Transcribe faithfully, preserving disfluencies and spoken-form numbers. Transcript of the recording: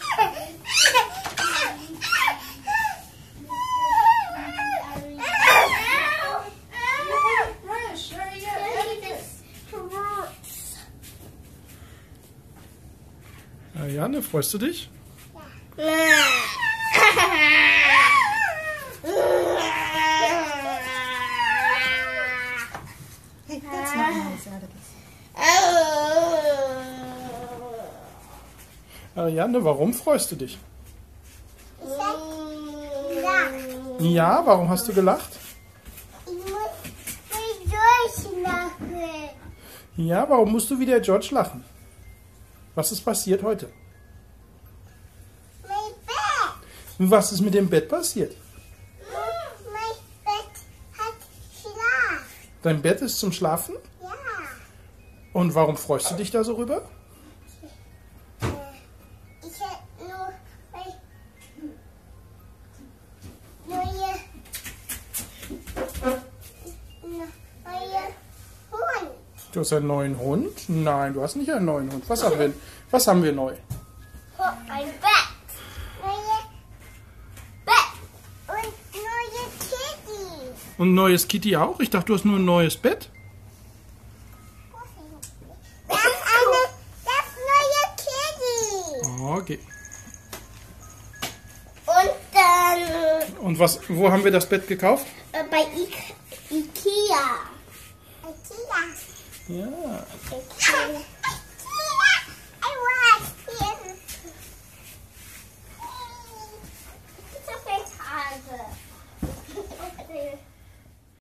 Ja, Janne, freust du dich? Hey, that's not nice out of this. Janne, warum freust du dich? Ich hab gelacht. Ja, warum hast du gelacht? Ich muss wie durchlachen. Ja, warum musst du wie der George lachen? Was ist passiert heute? Mein Bett. Was ist mit dem Bett passiert? Mein Bett hat Schlaf. Dein Bett ist zum Schlafen? Ja. Und warum freust du dich da so rüber? Äh, Ich hab nur mein neue, neue Hund. Du hast einen neuen Hund? Nein, du hast nicht einen neuen Hund. Was haben wir, was haben wir neu? Ein Bett. Neue Bett. Und neue Kitty. Und ein neues Kitty auch? Ich dachte, du hast nur ein neues Bett. Das eine, das neue Kitty. Okay. Und dann Und was, wo haben wir das Bett gekauft? äh, bei I Ikea. Ikea. Ja. Ikea.